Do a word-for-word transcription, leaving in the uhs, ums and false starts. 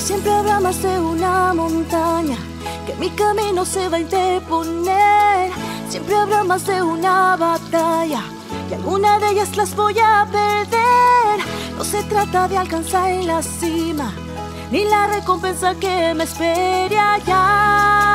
siempre habrá más de una montaña que mi camino se va a interponer. Siempre habrá más de una batalla y alguna de ellas las voy a perder. No se trata de alcanzar la cima ni la recompensa que me espere allá.